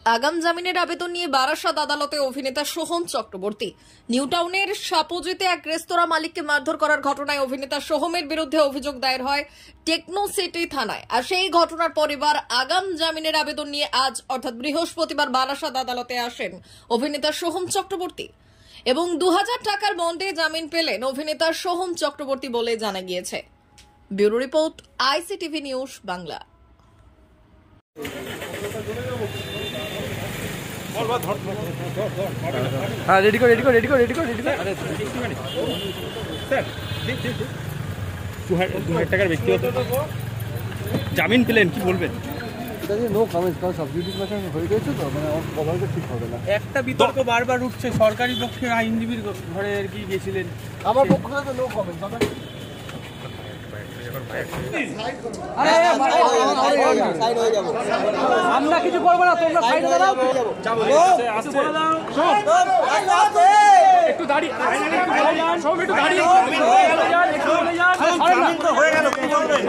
আগাম জামিনের আবেদন নিয়ে বারাসাত আদালতে অভিনেতা সোহম চক্রবর্তী। নিউ টাউনের সাপোজিতে এক রেস্তোরাঁ মালিককে মারধর করার ঘটনায় অভিনেতা সোহমের বিরুদ্ধে অভিযোগ দায়ের হয় টেকনো সিটি থানায়। আর সেই ঘটনার পর এবার আগাম জামিনের আবেদন নিয়ে আজ অর্থাৎ বৃহস্পতিবার বারাসাত আদালতে আসেন অভিনেতা সোহম চক্রবর্তী এবং 2000 টাকার বন্ডে জামিন পেলেন অভিনেতা সোহম চক্রবর্তী বলে জানা গিয়েছে। Bureau report, ICTV news Bangla. Ready कर रेडी कर रेडी कर रेडी कर रेडी कर স্যার 2000 টাকার ব্যক্তিগত জামিন পেলেন, কি বলবেন? নো কমেন্টস, কারণ সাবজুডিস ম্যাটার হয়ে গেছে তো, মানে কভারটা ঠিক হবে না। একটা বিতর্ক বারবার উঠছে, সরকারি পক্ষের আইনজীবীর ঘরে আর কি গেছিলেন। আমার পক্ষ থেকে নো কমেন্টস। আমরা কিছু করবো না, তোমরা সাইড হয়ে দাও। একটু দাঁড়িয়ে সব একটু দাঁড়িয়ে হয়ে গেল, কি বলবেন?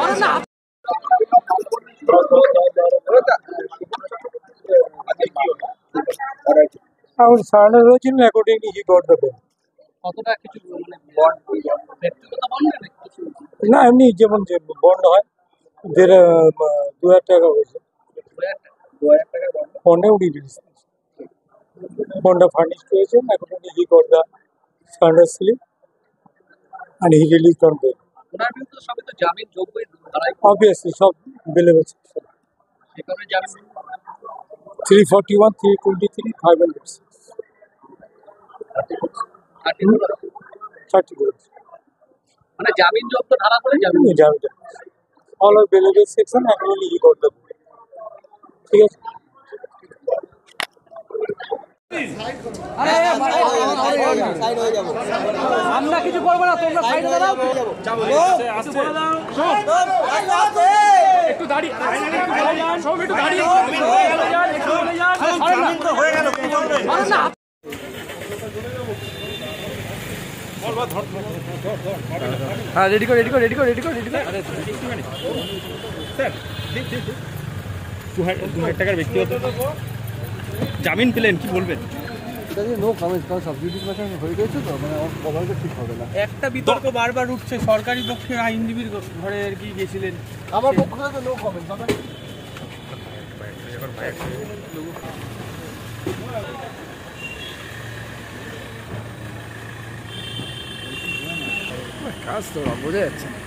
Our surrender region accordingly he got the bill. কতটা কিছু মানে বন্ড ব্যক্তিগত বন্ড না কিছু না এমনি যেমন যে বন্ড হয় যেটা 2000 টাকা হয়েছে 2000 টাকার বন্ড বন্ডে উড়িয়ে দিয়েছে। বন্ডে ফার্নিশড হয়েছে accordingly he got the surrender slip and he released on bail. ওনার বিরুদ্ধে সবই তো জামিন যোগ্যই ধারায়, Obviously সব বেলেবেল সেখানে জামিন 341, 323, 506, আর কিছু না। 30 days. মানে জামিন যোগ্য ধারা বলে জামিন All of bailable section accordingly he got the bill. ঠিক আছে। আমরা কিছু করবো না, তোমরা সাইড হয়ে দাও। একটু দাঁড়িয়ে সব একটু দাঁড়িয়ে হয়ে গেল, কি বলবেন? হ্যাঁ রেডি কর রেডি কর রেডি কর রেডি কর রেডি কর স্যার 2000 টাকার ব্যক্তিগত জামিন পেলেন, কি বলবেন? নো কমেন্টস, কারণ সাবজুডিস ম্যাটার হয়ে গেছে তো, মানে কভারটা ঠিক হবে না। একটা বিতর্ক বারবার উঠছে, সরকারি পক্ষের আইনজীবীর ঘরে আর কি গেছিলেন। আমার পক্ষ থেকে নো কমেন্টস। কাজ তো বোঝা যাচ্ছে না।